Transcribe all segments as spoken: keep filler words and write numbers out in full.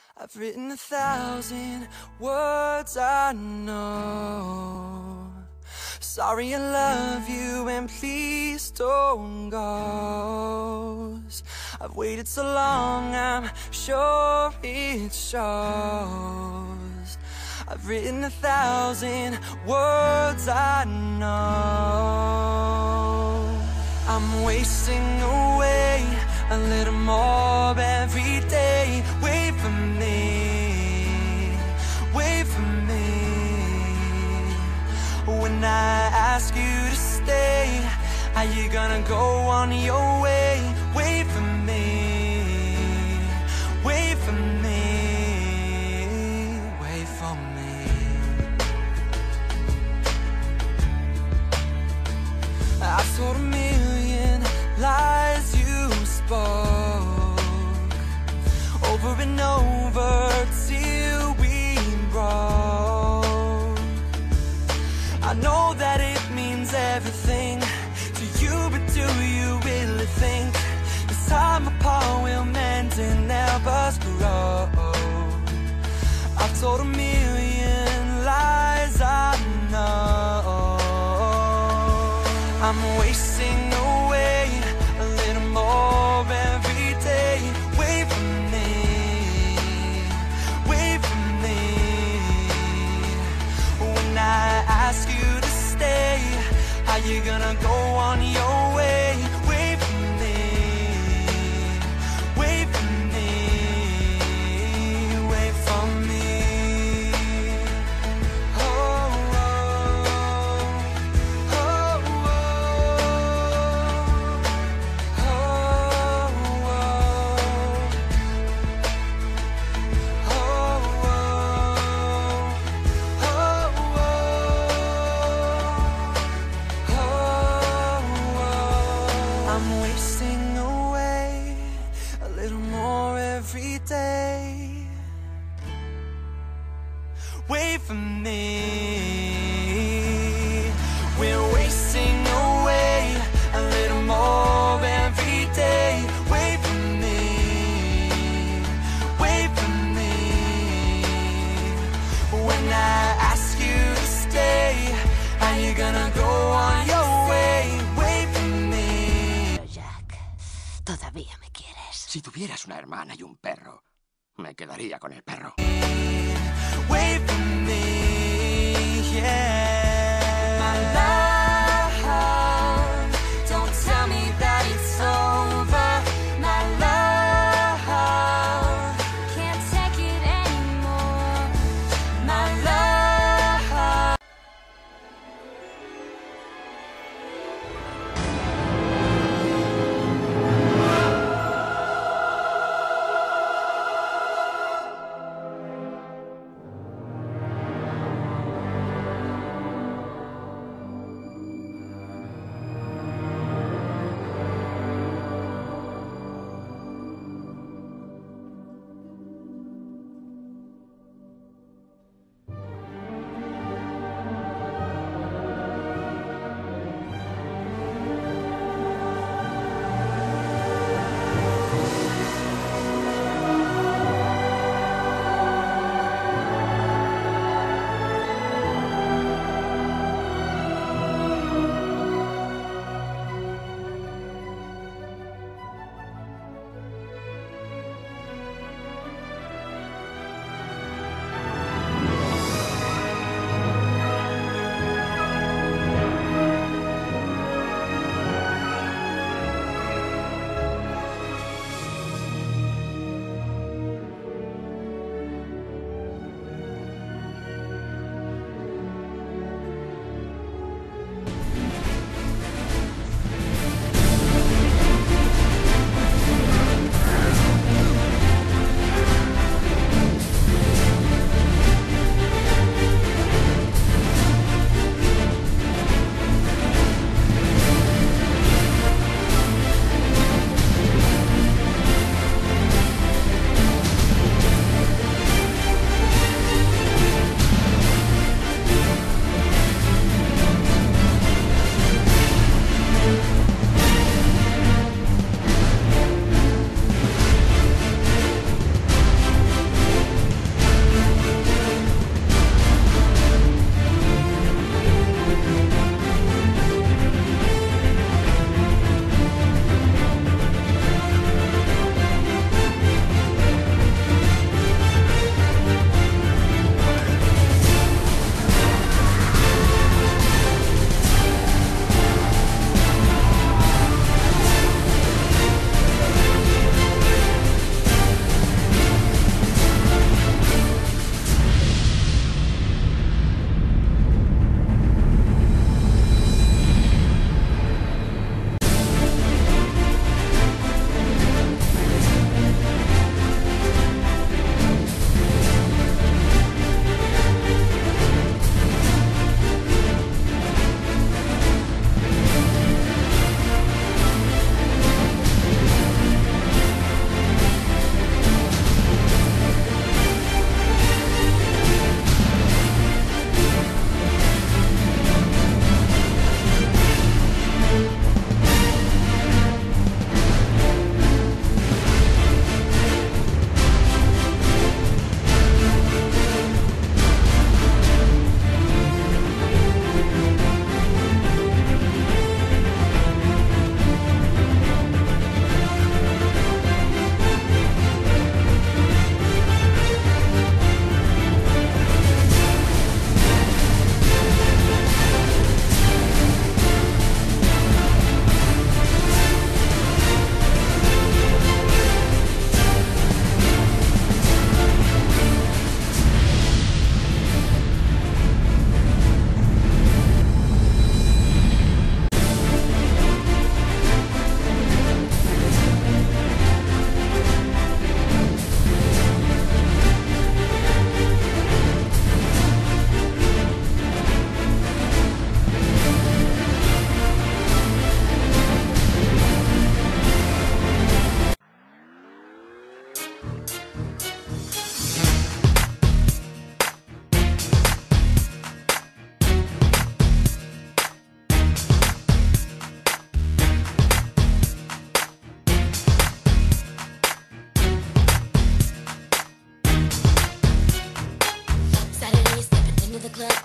I've written a thousand words I know. Sorry I love you and please don't go. I've waited so long, I'm sure it shows. I've written a thousand words I know. I'm wasting away a little more every day. Wait for me, wait for me. When I ask you to stay, are you gonna go on your way? Wait for me, wait for me, wait for me. I told a million lies you spoke, over and over till we broke. I know that it means everything to you, but do you really think this time apart will mend and help us grow? I've told a million lies I know. I'm wasting away a little more every day. Wait for me, wait for me. When I ask you to stay, are you gonna go on your way? Wait for me, wait for me, wait for me. Oh, oh, oh, oh, oh, oh. I'm wasting away a little more every day. Wait for me. We're wasting away a little more every day. Wait for me, wait for me. When I ask you to stay, are you gonna go on your way? Wait for me. Jack, ¿todavía me quieres? Si tuvieras una hermana y un perro, me quedaría con el perro. Wait for me, yeah. My love, don't tell me that it's over. My love, can't take it anymore. My love.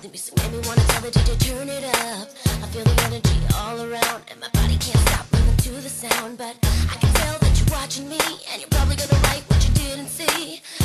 music made me wanna tell the D J turn it up. I feel the energy all around, and my body can't stop moving to the sound. But I can tell that you're watching me, and you're probably gonna write what you didn't see.